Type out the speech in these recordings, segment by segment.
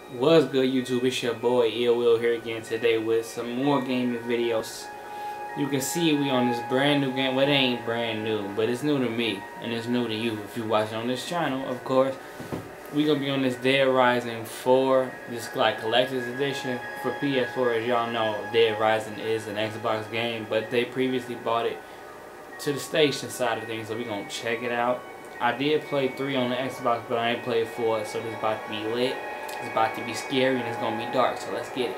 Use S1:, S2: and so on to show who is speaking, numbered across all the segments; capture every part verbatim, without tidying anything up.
S1: What's good, YouTube? It's your boy Ill Will here again today with some more gaming videos. You can see we on this brand new game. Well, it ain't brand new, but it's new to me and it's new to you if you watching on this channel, of course. We gonna be on this Dead Rising four, this like collector's edition for P S four. As y'all know, Dead Rising is an Xbox game, but they previously bought it to the station side of things, so we gonna check it out. I did play three on the Xbox, but I ain't played four, so this is about to be lit. It's about to be scary and it's gonna be dark, so let's get it.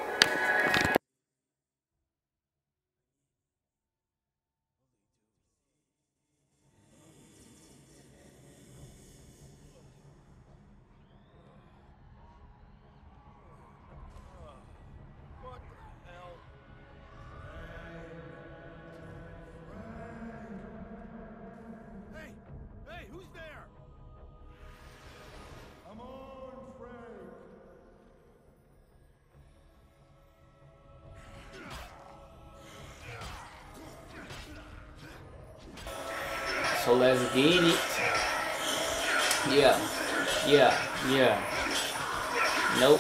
S1: So let's get it. Yeah, yeah, yeah. Nope.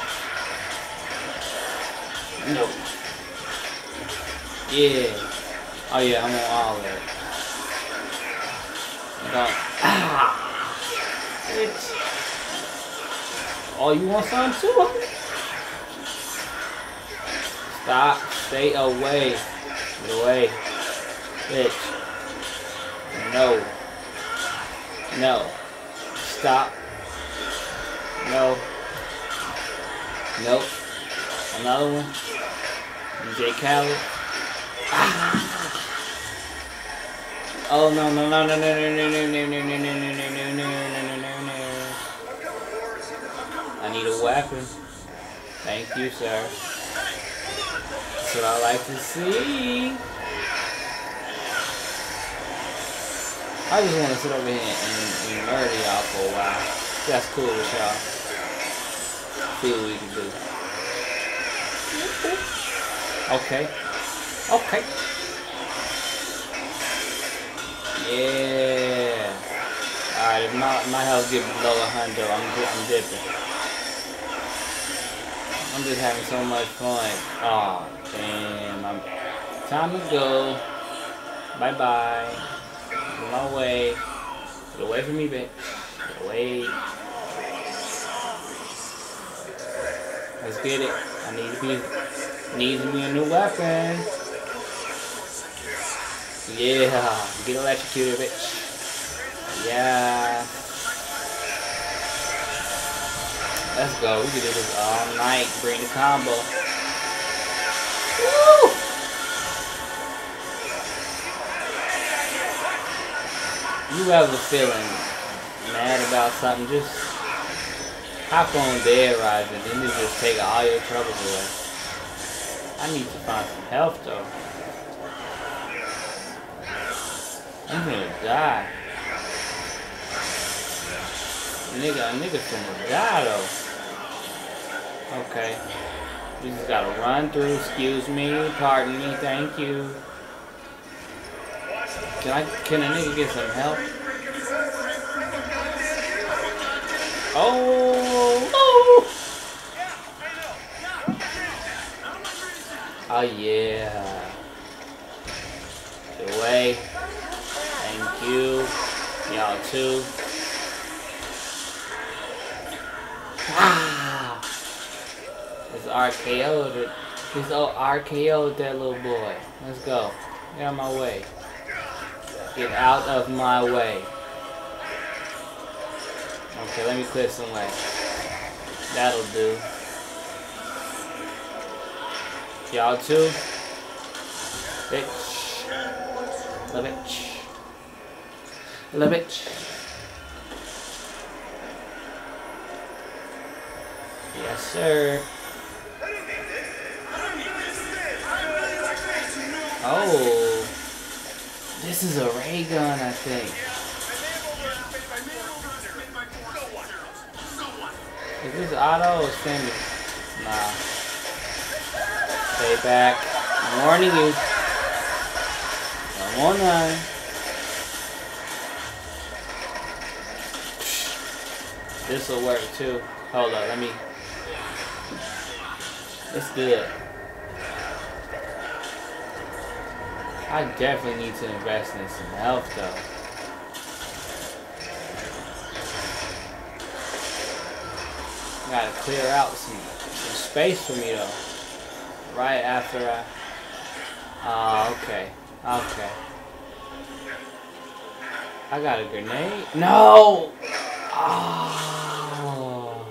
S1: Nope. Yeah. Oh yeah, I'm on all of it. I'm going. Ah! Bitch. Oh, you want some too? Stop. Stay away. Get away. Bitch. No. No. Stop. No. Nope. Another one. J Khaled. Ah. Oh no no no no no no no no no no no no no no no no no. I need a weapon. Thank you, sir. That's what I like to see. I just want to sit over here and, and murder y'all for a while. That's cool with y'all. See what we can do. Okay. Okay. Yeah. Alright, if my, my health gets below one hundred, I'm, I'm dipping. I'm just having so much fun. Oh, damn. I'm, time to go. Bye-bye. Get my way. Get away from me, bitch. Get away. Let's get it. I need to be needs me a new weapon. Yeah. Get electrocuted, bitch. Yeah. Let's go. We can do this all night. Bring the combo. Woo! You ever feeling mad about something, just hop on Dead Rising, then it just take all your troubles away. I need to find some health though. I'm gonna die. Nigga, a nigga finna die though. Okay. You just gotta run through, excuse me, pardon me, thank you. Can I, can a nigga get some help? Oh, oh! Oh yeah. Get away. Thank you. Y'all too. Wow. It's R K O'd. He's R K O'd that little boy. Let's go. Get out of my way. Get out of my way. Okay, let me clear some way. That'll do. Y'all too? Bitch. Little bitch. Little bitch. Yes, sir. Oh. This is a ray gun, I think. Is this auto or semi? Nah. Stay back. I'm warning you. I'm on nine. This will work too. Hold on, let me It's good. I definitely need to invest in some health though. Gotta clear out some, some space for me though. Right after I... Oh, okay. Okay. I got a grenade? No! Oh.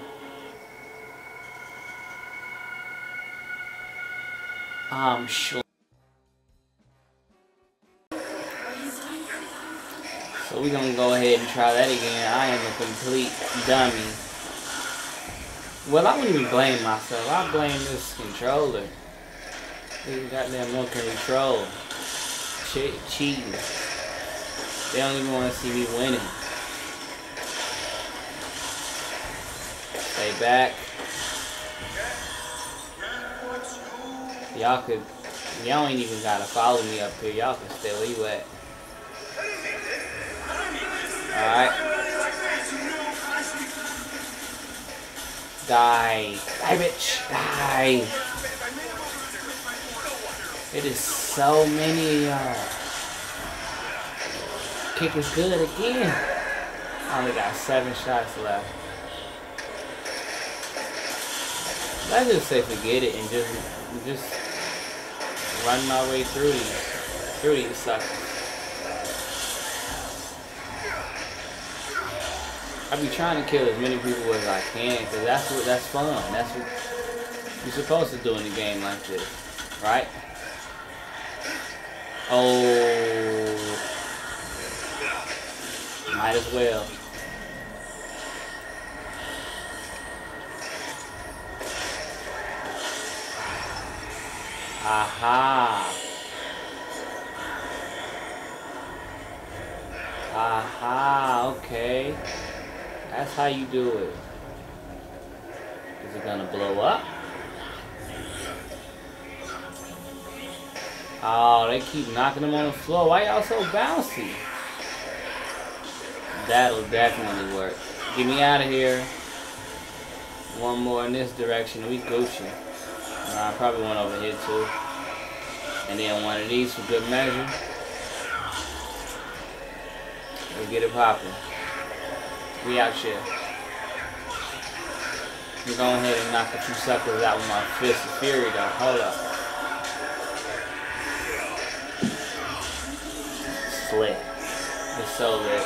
S1: I'm sure. So we're gonna go ahead and try that again. I am a complete dummy. Well, I wouldn't even blame myself. I blame this controller. This goddamn milk can control. Che cheating. They don't even want to see me winning. Stay back. Y'all could, y'all ain't even gotta follow me up here. Y'all can stay where you at. Alright. Die. Die, bitch. Die. It is so many of y'all. Kick is good again. I only got seven shots left. Let's just say forget it and just just run my way through these through these suckers. I be trying to kill as many people as I can because that's what that's fun. That's what you're supposed to do in a game like this, right? Oh, might as well. Aha. Aha, okay. That's how you do it. Is it gonna blow up? Oh, they keep knocking them on the floor. Why y'all so bouncy? That'll definitely work. Get me out of here. One more in this direction. We Gucci. Nah, I probably one over here too. And then one of these for good measure. We'll get it popping. We out here. I'm going ahead and knock a few suckers out with my fist of fury though. Hold up. Slick. It's so lit.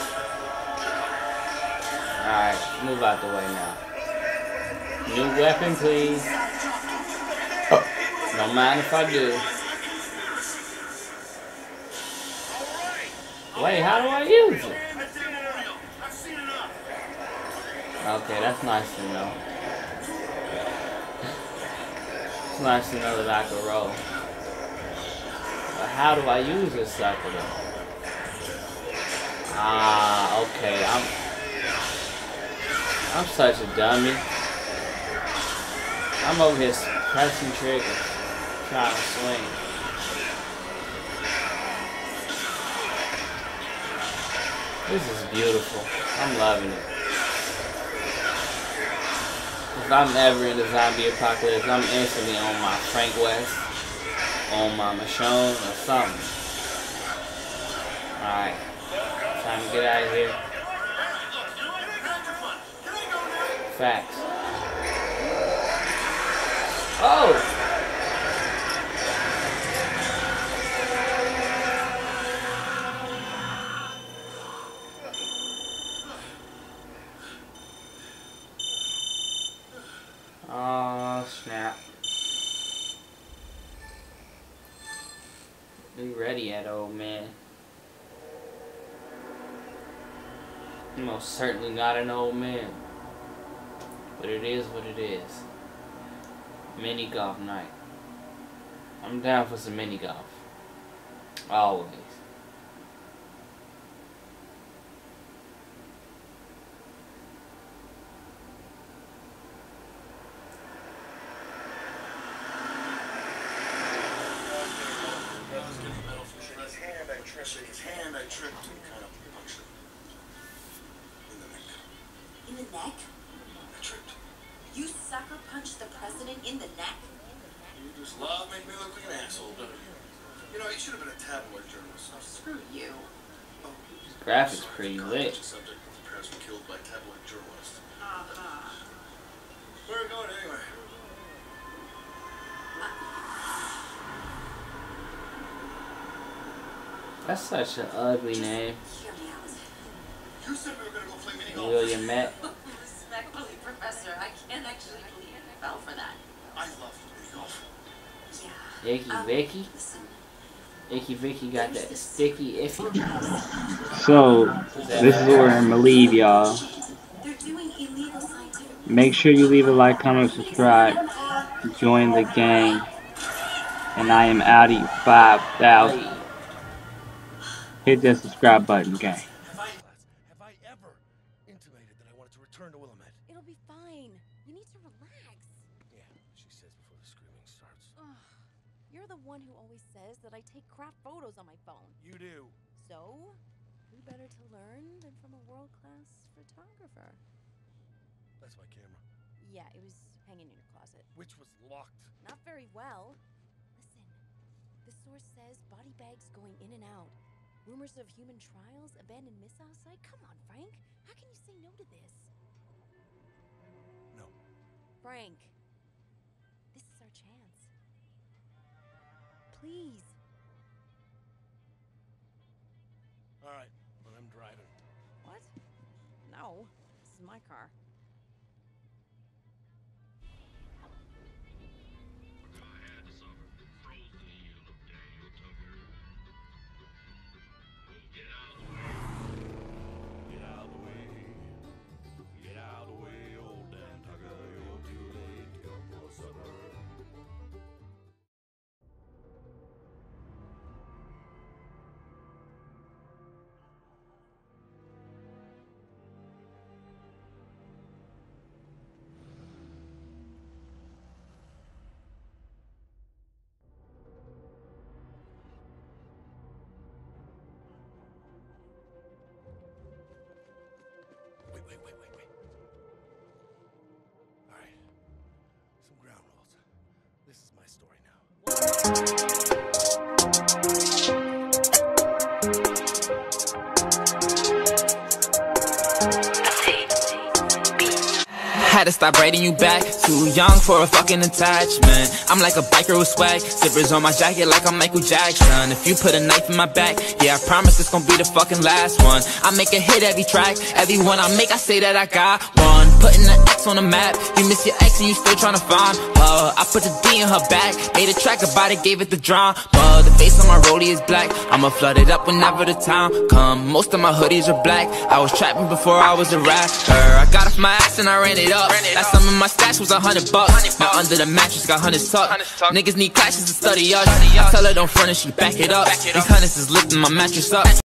S1: Alright, move out the way now. New weapon, please. Don't mind if I do. Wait, how do I use it? Okay, that's nice to know. It's nice to know that I can roll. But how do I use this sucker though? Ah, okay. I'm I'm such a dummy. I'm over here pressing triggers, trying to swing. This is beautiful. I'm loving it. If I'm ever in the zombie apocalypse, I'm instantly on my Frank West, on my Michonne, or something. Alright. Time to get out of here. Facts. Oh! Oh, snap. Be ready yet, old man. I'm most certainly not an old man. But it is what it is. Mini golf night. I'm down for some mini golf. Always.
S2: His hand, I tripped and kind of punched him in the neck.
S3: In the neck?
S2: I tripped.
S3: You sucker punched the president in the neck?
S2: You just love making me look like an asshole, don't you? You know, you should have been a tabloid journalist. Oh, screw you. Oh,
S1: graphics pretty lit.
S2: Subject of the parents were killed by tabloid journalists. Uh-huh. Where are we going anyway?
S1: That's such an ugly name.
S2: You said we were gonna go play mini golf.
S1: William Matt.
S3: Respectfully, Professor, I can't actually believe you fell for that.
S2: I love mini golf.
S3: Yeah.
S1: Icky
S3: Um,
S1: Vicky.
S3: listen,
S1: Icky Vicky got that sticky iffy.
S4: So, this is where I'm gonna leave, y'all.
S3: they're doing illegal scientific.
S4: Make sure you leave a like, comment, subscribe. Join the gang. And I am out of five thousand. Hit that subscribe button, gang.
S2: Have I, have I ever intimated that I wanted to return to Willamette?
S5: It'll be fine. You need to relax.
S2: Yeah, she says before the screaming starts.
S5: Ugh. You're the one who always says that I take crap photos on my phone.
S2: You do.
S5: So, who better to learn than from a world-class photographer?
S2: That's my camera.
S5: Yeah, it was hanging in your closet.
S2: Which was locked.
S5: Not very well. Listen, the source says body bags going in and out. Rumors of human trials, abandoned missile site. Come on, Frank. How can you say no to this?
S2: No.
S5: Frank, this is our chance. Please.
S2: All right, but I'm driving.
S5: What? No, this is my car.
S2: Wait, wait, wait, wait, wait. All right. Some ground rules. This is my story now.
S6: Had to stop writing you back. Too young for a fucking attachment. I'm like a biker with swag. Zippers on my jacket like I'm Michael Jackson. If you put a knife in my back, yeah, I promise it's gonna be the fucking last one. I make a hit every track. Every one I make, I say that I got one. Putting the X on the map. You miss your ex and you still tryna find her. I put the D in her back. Made a track about it, gave it the drama. The face on my rollie is black. I'ma flood it up whenever the time come. Most of my hoodies are black. I was trapping before I was a rapper. I got off my ass and I ran it up. Last time in my stash was a hundred bucks. Now under the mattress got hundreds tucked. Niggas need classes to study us. I tell her don't front and she back it up. These hundreds is lifting my mattress up.